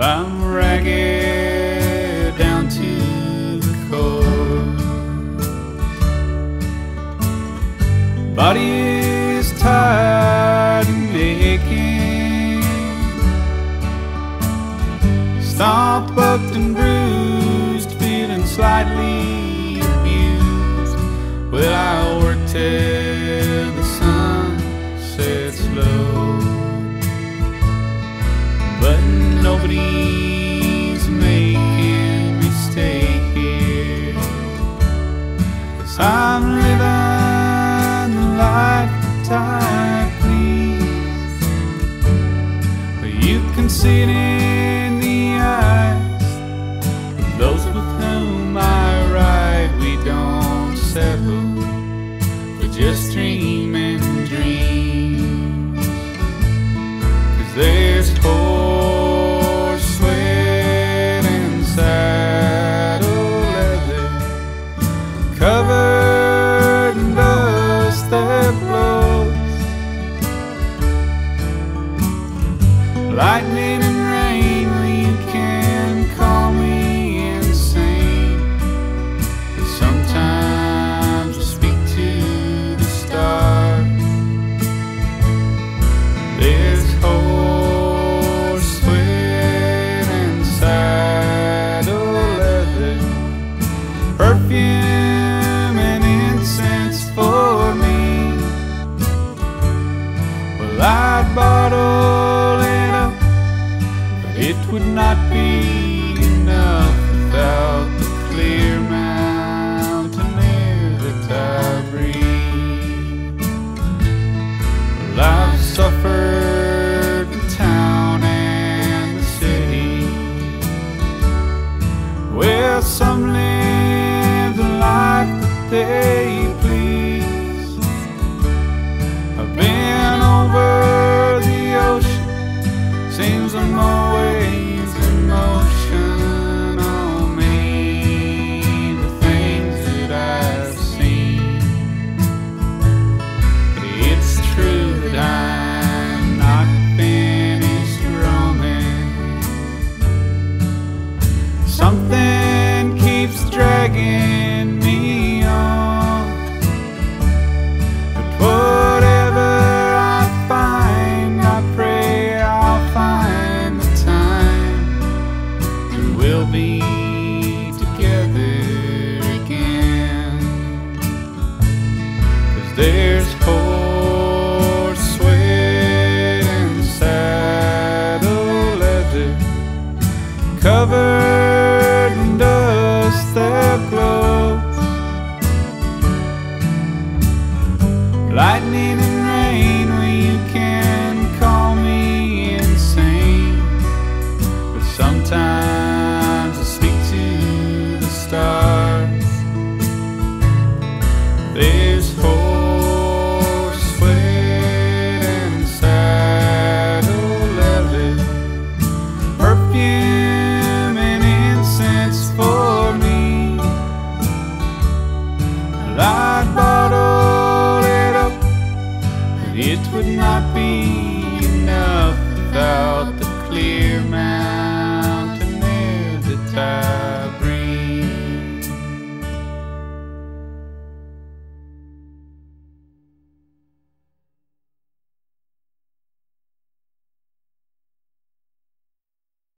Well, I'm ragged down to the core. Body is tired and aching, stomped, bucked and bruised, feeling slightly abused. Well, I'll work till the sun sets low, but nobody's making me stay here, 'cause I'm living the life that I please. You can see it in the eyes of those with whom I ride. We don't settle for just dreaming dreams, 'cause there's horse sweat and saddle leather covered in dust that blows, lightning and rain. You can call me insane, but sometimes I speak to the stars. There's horse sweat and saddle leather, perfume and incense for me. Well, I'd bottle it up, but it would not be enough without the clear mountain air that I breathe. Well, I've suffered the town and the city, where some live the life that they please. I've been over the ocean, seems I'm always in motion. Oh, me, the things that I've seen. But it's true that I'm not finished roaming. Something keeps dragging me on, but whatever I find, I pray I'll find the time, and we'll be together again. 'Cause there's horse sweat and saddle leather covered in dust that glows, lightning